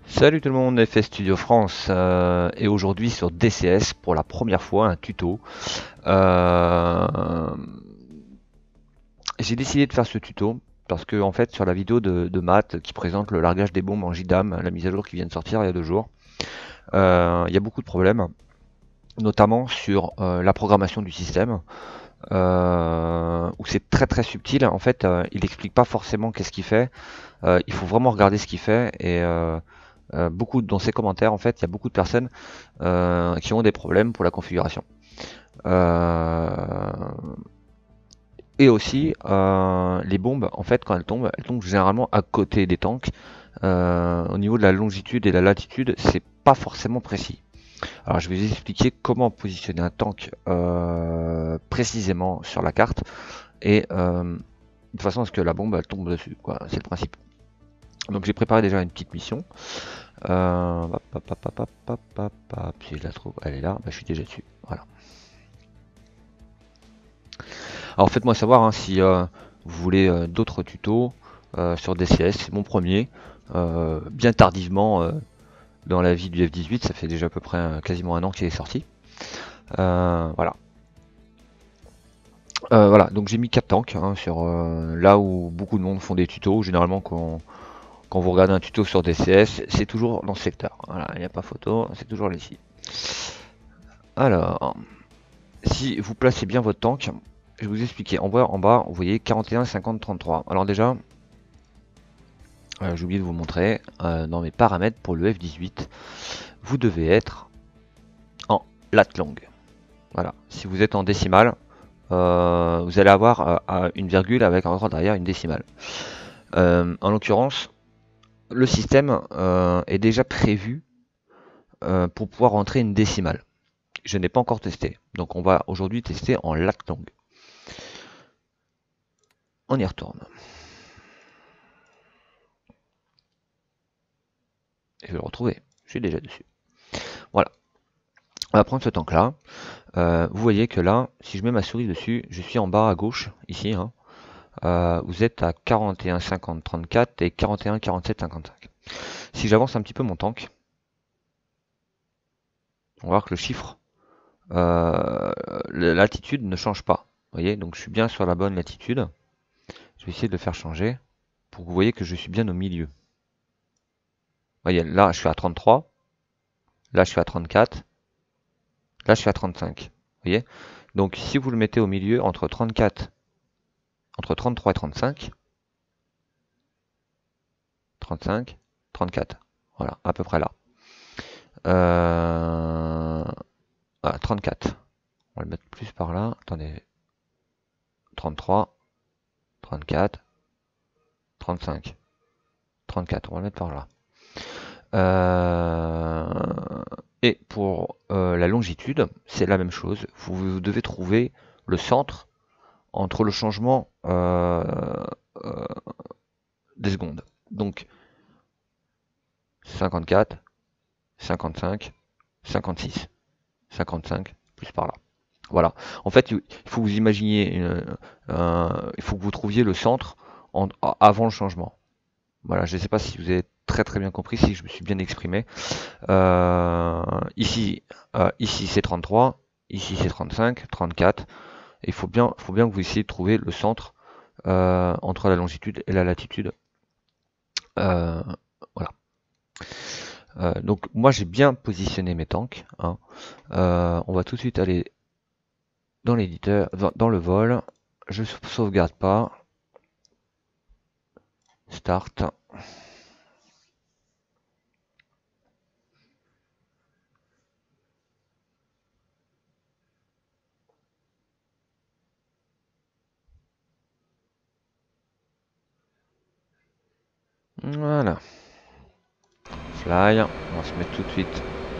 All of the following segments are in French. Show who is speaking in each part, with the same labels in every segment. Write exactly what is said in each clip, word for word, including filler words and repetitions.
Speaker 1: Salut tout le monde, F S Studio France euh, et aujourd'hui sur D C S pour la première fois un tuto. Euh, J'ai décidé de faire ce tuto parce que en fait sur la vidéo de, de Matt qui présente le largage des bombes en J DAM, la mise à jour qui vient de sortir il y a deux jours, euh, il y a beaucoup de problèmes, notamment sur euh, la programmation du système. Euh, où c'est très très subtil. En fait, euh, il explique pas forcément qu'est-ce qu'il fait. Euh, il faut vraiment regarder ce qu'il fait et euh, euh, beaucoup dans ses commentaires, en fait, il y a beaucoup de personnes euh, qui ont des problèmes pour la configuration. Euh, et aussi, euh, les bombes, en fait, quand elles tombent, elles tombent généralement à côté des tanks. Euh, au niveau de la longitude et de la latitude, c'est pas forcément précis. Alors je vais vous expliquer comment positionner un tank euh, précisément sur la carte et euh, de façon à ce que la bombe elle tombe dessus, quoi. C'est le principe. Donc j'ai préparé déjà une petite mission. Euh, hop, hop, hop, hop, hop, hop, hop, si je la trouve, elle est là, bah, je suis déjà dessus. Voilà. Alors faites-moi savoir hein, si euh, vous voulez euh, d'autres tutos euh, sur D C S, c'est mon premier. Euh, bien tardivement euh, dans la vie du F dix-huit, ça fait déjà à peu près euh, quasiment un an qu'il est sorti. Euh, voilà. Euh, voilà, donc j'ai mis quatre tanks hein, sur euh, là où beaucoup de monde font des tutos. Généralement, quand, quand vous regardez un tuto sur D C S, c'est toujours dans ce secteur. Voilà, il n'y a pas photo, c'est toujours ici. Alors, si vous placez bien votre tank, je vais vous expliquer. En bas, en bas, vous voyez quarante et un, cinquante, trente-trois. Alors déjà, euh, j'ai oublié de vous montrer, euh, dans mes paramètres pour le F dix-huit, vous devez être en lat long. Voilà, si vous êtes en décimale, euh, vous allez avoir euh, une virgule avec encore derrière une décimale. Euh, en l'occurrence, le système euh, est déjà prévu euh, pour pouvoir rentrer une décimale. Je n'ai pas encore testé, donc on va aujourd'hui tester en lat long. On y retourne. Je vais le retrouver, je suis déjà dessus. Voilà, on va prendre ce tank là. Euh, vous voyez que là, si je mets ma souris dessus, je suis en bas à gauche, ici. Hein. Euh, vous êtes à quarante et un, cinquante, trente-quatre et quarante et un, quarante-sept, cinquante-cinq. Si j'avance un petit peu mon tank, on va voir que le chiffre, euh, la latitude ne change pas. Vous voyez, donc je suis bien sur la bonne latitude. Je vais essayer de le faire changer pour que vous voyez que je suis bien au milieu. Vous voyez, là je suis à trente-trois, là je suis à trente-quatre, là je suis à trente-cinq. Vous voyez, donc si vous le mettez au milieu entre trente-quatre, entre trente-trois et trente-cinq, trente-cinq, trente-quatre, voilà, à peu près là. Euh, voilà, trente-quatre. On va le mettre plus par là. Attendez. trente-trois, trente-quatre, trente-cinq, trente-quatre. On va le mettre par là. Euh, et pour euh, la longitude, c'est la même chose. Vous, vous devez trouver le centre entre le changement euh, euh, des secondes. Donc cinquante-quatre, cinquante-cinq, cinquante-six, cinquante-cinq, plus par là. Voilà. En fait, il faut que vous imaginiez, une, euh, il faut que vous trouviez le centre en, avant le changement. Voilà, je ne sais pas si vous avez très très bien compris, si je me suis bien exprimé. Euh, ici, euh, ici c'est trente-trois, ici c'est trente-cinq, trente-quatre. Et il faut bien, faut bien que vous essayiez de trouver le centre euh, entre la longitude et la latitude. Euh, voilà. Euh, donc moi j'ai bien positionné mes tanks. Hein. Euh, on va tout de suite aller dans l'éditeur, dans, dans le vol. Je sauvegarde pas. Start. Voilà. Fly. On va se mettre tout de suite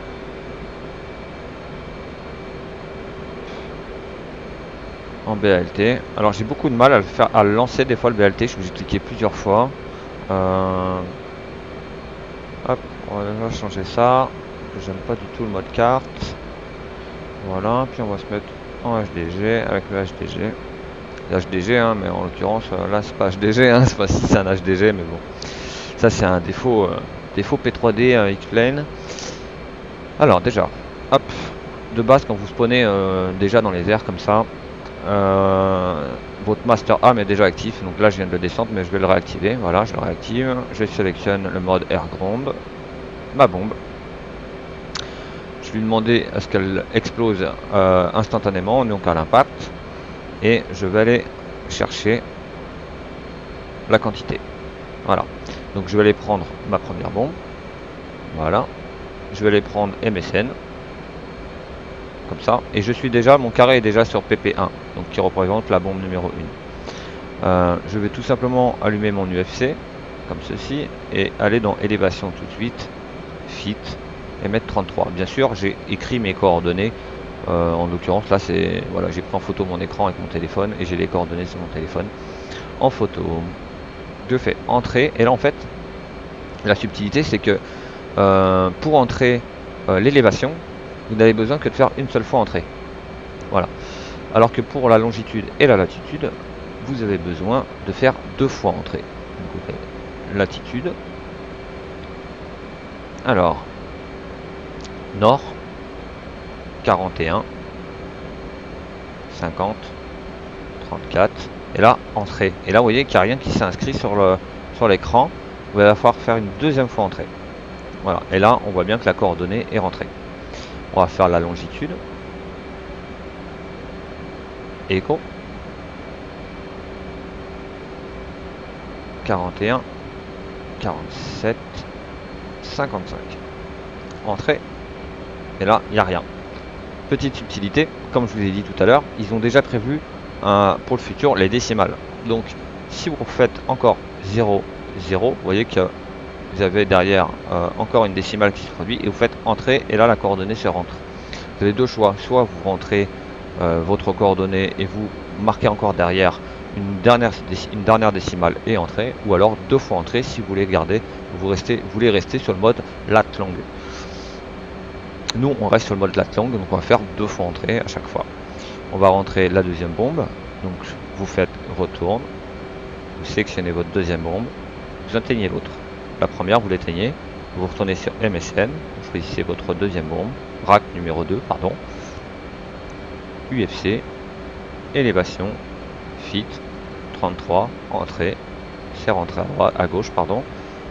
Speaker 1: en B A L T. Alors j'ai beaucoup de mal à le faire, à le lancer des fois le B A L T. Je vais cliquer plusieurs fois. Euh... Hop, on va déjà changer ça. J'aime pas du tout le mode carte. Voilà, puis on va se mettre en H D G avec le H D G. H D G, hein, mais en l'occurrence, là c'est pas H D G, hein, c'est pas si c'est un H D G, mais bon. Ça c'est un défaut, euh, défaut P trois D euh, X-Plane. Alors déjà, hop, de base quand vous spawnez euh, déjà dans les airs comme ça, euh, votre master arm est déjà actif. Donc là je viens de le descendre mais je vais le réactiver. Voilà, je le réactive. Je sélectionne le mode air ground, ma bombe. Je lui demander à ce qu'elle explose euh, instantanément, donc à l'impact. Et je vais aller chercher la quantité. Voilà. Donc je vais aller prendre ma première bombe. Voilà. Je vais aller prendre M S N. Comme ça. Et je suis déjà, mon carré est déjà sur P P un. Donc qui représente la bombe numéro un. Euh, je vais tout simplement allumer mon U F C. Comme ceci. Et aller dans élévation tout de suite. Fit. Et mettre trente-trois. Bien sûr, j'ai écrit mes coordonnées. Euh, en l'occurrence, là, c'est voilà, j'ai pris en photo mon écran avec mon téléphone. Et j'ai les coordonnées sur mon téléphone. En photo. Je fais entrer. Et là, en fait, la subtilité, c'est que euh, pour entrer euh, l'élévation, vous n'avez besoin que de faire une seule fois entrer. Voilà. Alors que pour la longitude et la latitude, vous avez besoin de faire deux fois entrer. Donc vous faites latitude. Alors, nord, quarante et un, cinquante, trente-quatre. Et là, entrée. Et là, vous voyez qu'il n'y a rien qui s'est inscrit sur le sur l'écran. Vous allez falloir faire une deuxième fois entrée. Voilà. Et là, on voit bien que la coordonnée est rentrée. On va faire la longitude. Écho. quarante et un, quarante-sept, cinquante-cinq. Entrée. Et là, il n'y a rien. Petite subtilité, comme je vous ai dit tout à l'heure, ils ont déjà prévu euh, pour le futur les décimales. Donc, si vous faites encore zéro, zéro, vous voyez que vous avez derrière euh, encore une décimale qui se produit et vous faites entrer et là la coordonnée se rentre. Vous avez deux choix, soit vous rentrez euh, votre coordonnée et vous marquez encore derrière une dernière, une dernière décimale et entrée, ou alors deux fois entrée si vous voulez garder, vous, restez, vous voulez rester sur le mode lat long. Nous on reste sur le mode lat long, donc on va faire deux fois entrée à chaque fois. On va rentrer la deuxième bombe, donc vous faites retourne, vous sélectionnez votre deuxième bombe, vous éteignez l'autre. La première vous l'éteignez, vous retournez sur M S N, vous choisissez votre deuxième bombe, rack numéro deux, pardon, U F C, élévation, fit, trente-trois, entrée, c'est rentré à droite, à gauche, pardon,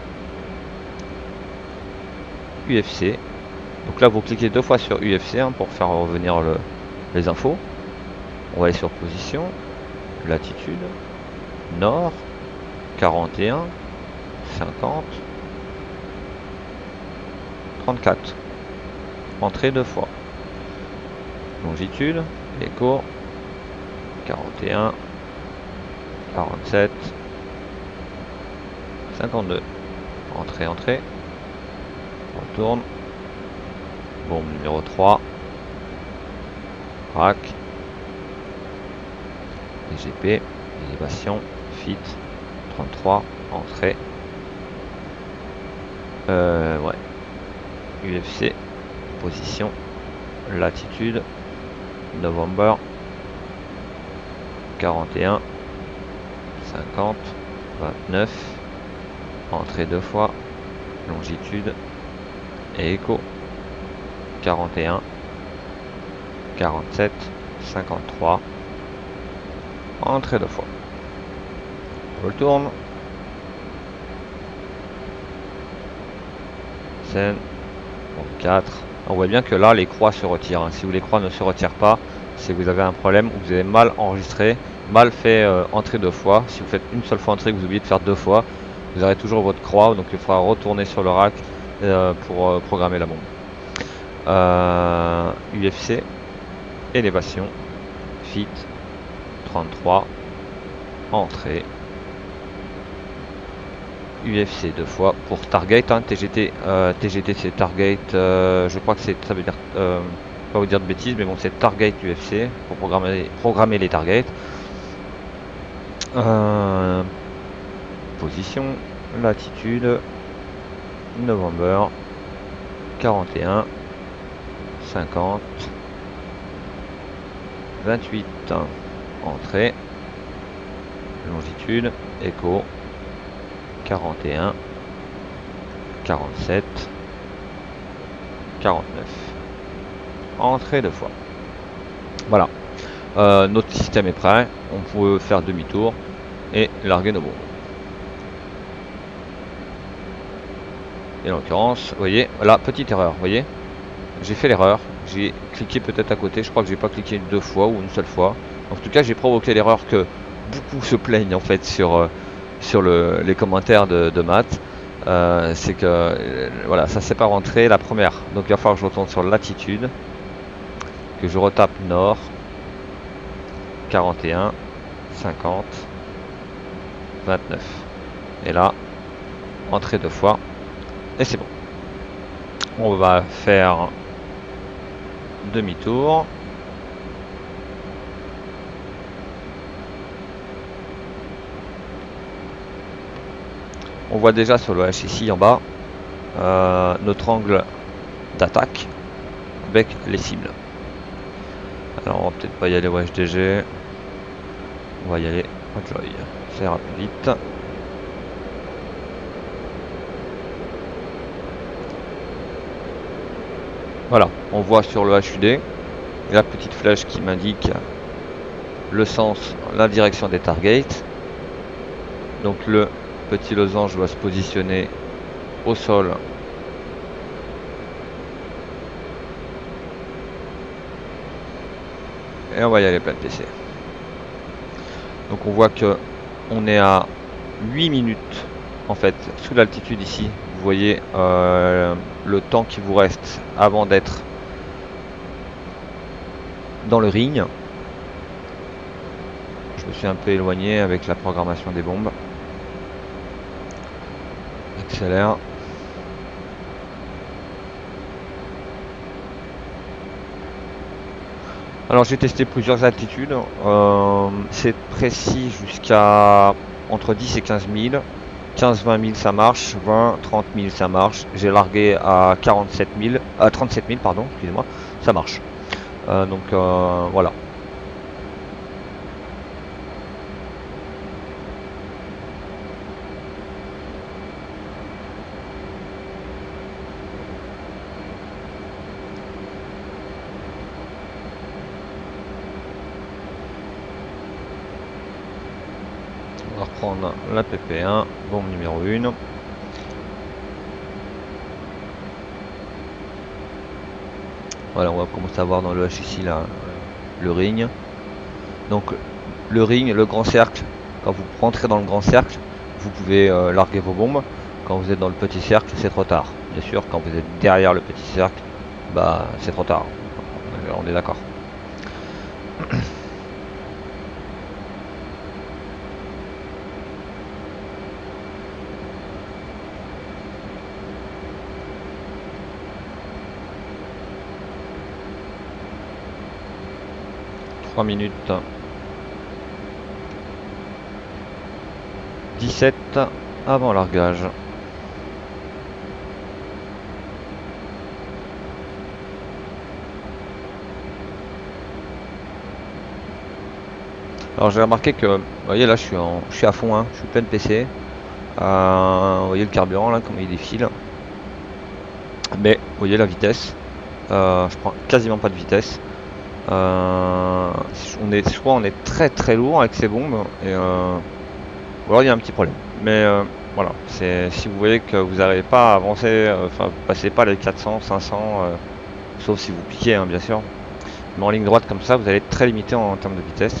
Speaker 1: U F C. Donc là vous cliquez deux fois sur U F C hein, pour faire revenir le, les infos. On va aller sur position, latitude, nord, quarante et un, cinquante, trente-quatre. Entrée deux fois. Longitude, écho, quarante et un, quarante-sept, cinquante-deux. Entrée, entrée. Retourne. Bombe numéro trois. Rack. D G P. Élévation. Fit. trente-trois. Entrée. Euh, ouais. U F C. Position. Latitude. November. quarante et un. cinquante. vingt-neuf. Entrée deux fois. Longitude. Et écho. quarante et un. quarante-sept. cinquante-trois. Entrée deux fois. On retourne. Scène. quatre. On voit bien que là les croix se retirent. Hein. Si vous les croix ne se retirent pas, c'est que vous avez un problème ou vous avez mal enregistré, mal fait euh, entrer deux fois. Si vous faites une seule fois entrer, que vous oubliez de faire deux fois, vous aurez toujours votre croix. Donc il faudra retourner sur le rack euh, pour euh, programmer la bombe. Euh, U F C, élévation, fit, trente-trois, entrée. U F C deux fois pour target, hein, T G T, euh, T G T c'est target, euh, je crois que c'est, ça veut dire, euh, pas vous dire de bêtises, mais bon c'est target U F C pour programmer, programmer les targets. Euh, position, latitude, November, quarante et un, cinquante, vingt-huit, entrée, longitude, écho, quarante et un, quarante-sept, quarante-neuf. Entrée deux fois. Voilà. Euh, notre système est prêt. On peut faire demi-tour et larguer nos bombes. Et en l'occurrence, vous voyez, là, petite erreur, vous voyez, j'ai fait l'erreur, j'ai cliqué peut-être à côté, je crois que j'ai pas cliqué deux fois ou une seule fois. En tout cas, j'ai provoqué l'erreur que beaucoup se plaignent en fait sur, euh, sur le, les commentaires de, de maths. Euh, c'est que euh, voilà, ça s'est pas rentré la première. Donc il va falloir que je retourne sur latitude, que je retape nord, quarante et un, cinquante, vingt-neuf. Et là, entrée deux fois, et c'est bon. On va faire demi-tour. On voit déjà sur le H ici en bas euh, notre angle d'attaque avec les cibles. Alors on va peut-être pas y aller au H D G, on va y aller au Joy, ça ira plus vite. Voilà, on voit sur le H U D la petite flèche qui m'indique le sens, la direction des targets. Donc le petit losange doit se positionner au sol et on va y aller plein P C. Donc on voit que on est à huit minutes en fait sous l'altitude ici. Vous voyez euh, le temps qui vous reste avant d'être dans le ring. Je me suis un peu éloigné avec la programmation des bombes. Accélère. Alors j'ai testé plusieurs altitudes. Euh, c'est précis jusqu'à entre dix et quinze mille. quinze vingt mille ça marche, vingt trente mille ça marche. J'ai largué à quarante-sept mille, à trente-sept mille pardon, excusez-moi, ça marche. Euh, donc euh, voilà. On va reprendre la P P un, bombe numéro un. Voilà, on va commencer à voir dans le H ici là, le ring. Donc le ring, le grand cercle, quand vous rentrez dans le grand cercle, vous pouvez euh, larguer vos bombes. Quand vous êtes dans le petit cercle, c'est trop tard. Bien sûr, quand vous êtes derrière le petit cercle, bah c'est trop tard. On est d'accord. trois minutes dix-sept avant largage. Alors j'ai remarqué que, vous voyez là je suis, en, je suis à fond, hein, je suis plein de P C. Euh, vous voyez le carburant là, comment il défile. Mais vous voyez la vitesse, euh, je prends quasiment pas de vitesse. Euh, on est, je crois on est très très lourd avec ces bombes. Et euh, ou alors il y a un petit problème. Mais euh, voilà, c'est si vous voyez que vous n'arrivez pas à avancer, enfin euh, vous passez pas les quatre cents, cinq cents, euh, sauf si vous piquez hein, bien sûr. Mais en ligne droite comme ça, vous allez être très limité en, en termes de vitesse.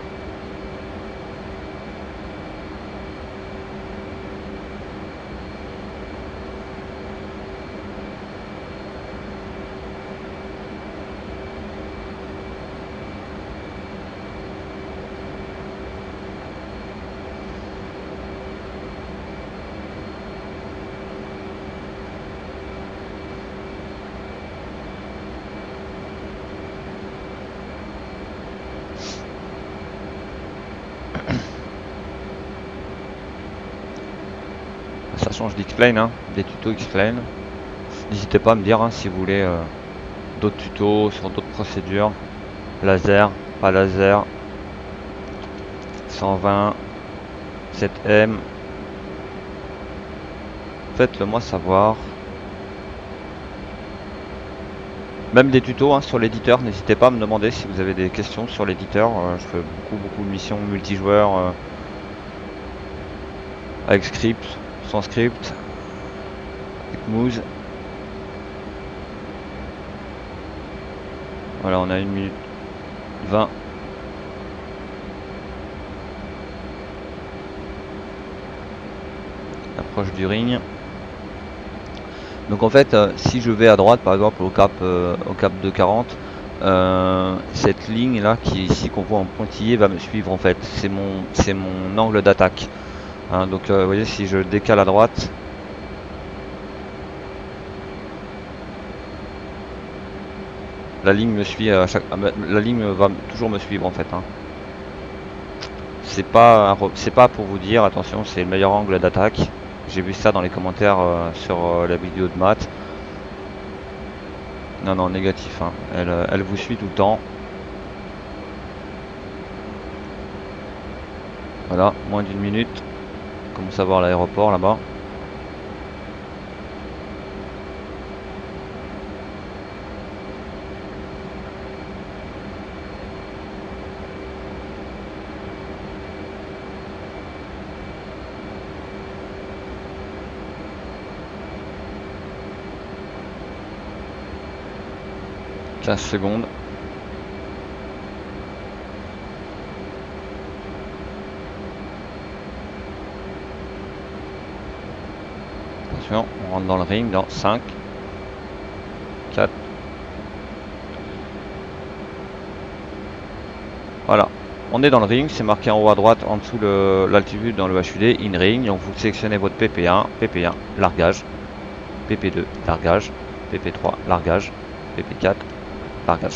Speaker 1: Ça change d'X-Plane, hein, des tutos X-Plane. N'hésitez pas à me dire hein, si vous voulez euh, d'autres tutos sur d'autres procédures. Laser, pas laser. cent vingt, sept M. faites-le moi savoir. Même des tutos hein, sur l'éditeur, n'hésitez pas à me demander si vous avez des questions sur l'éditeur. Euh, je fais beaucoup beaucoup de missions multijoueurs euh, avec script, sans script, avec Moose. Voilà, on a une minute vingt. Approche du ring. Donc en fait, euh, si je vais à droite, par exemple au cap, euh, au cap de quarante, euh, cette ligne là qui est ici qu'on voit en pointillé va me suivre en fait. C'est mon, c'est mon angle d'attaque. Hein, donc euh, vous voyez, si je décale à droite, la ligne me suit à chaque, la ligne va toujours me suivre en fait. Hein. C'est pas, c'est pas pour vous dire, attention, c'est le meilleur angle d'attaque. J'ai vu ça dans les commentaires euh, sur euh, la vidéo de maths. Non, non, négatif. Hein. Elle, elle vous suit tout le temps. Voilà, moins d'une minute. On commence à voir l'aéroport là-bas. quinze secondes. Attention, on rentre dans le ring dans cinq, quatre. Voilà, on est dans le ring, c'est marqué en haut à droite en dessous de l'altitude dans le H U D, in ring. Donc vous sélectionnez votre P P un, P P un, largage, P P deux, largage, P P trois, largage, P P quatre, largage.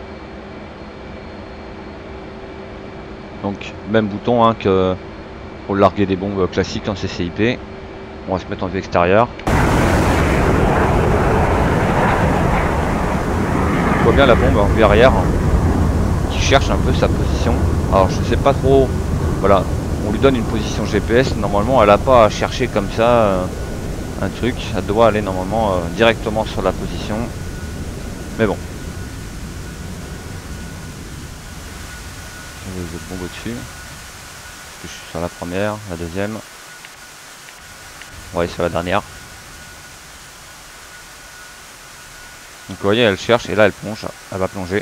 Speaker 1: Donc même bouton hein, que pour larguer des bombes classiques en C C I P. On va se mettre en vue extérieure. On voit bien la bombe en vue arrière hein, qui cherche un peu sa position. Alors je sais pas trop. Voilà, on lui donne une position G P S. Normalement elle n'a pas à chercher comme ça euh, un truc. Elle doit aller normalement euh, directement sur la position. Mais bon. Je vais bombe au-dessus. Je suis sur la première, la deuxième. On va aller sur la dernière. Donc vous voyez, elle cherche et là elle plonge. Elle va plonger.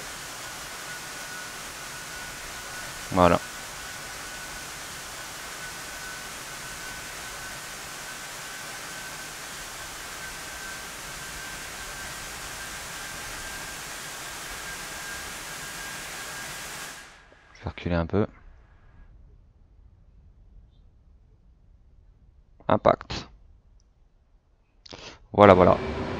Speaker 1: Voilà. Je vais reculer un peu. Impact. Voilà, voilà.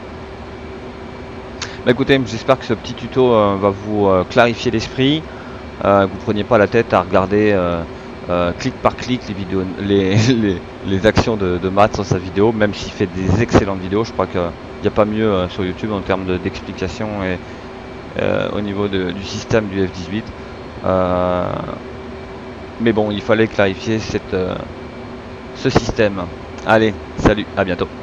Speaker 1: Bah écoutez, j'espère que ce petit tuto euh, va vous euh, clarifier l'esprit. Euh, vous ne preniez pas la tête à regarder euh, euh, clic par clic les vidéos, les, les, les actions de, de Matt sur sa vidéo, même s'il fait des excellentes vidéos. Je crois qu'il n'y a pas mieux euh, sur YouTube en termes d'explication et euh, au niveau de, du système du F dix-huit. Euh, mais bon, il fallait clarifier cette, euh, ce système. Allez, salut, à bientôt.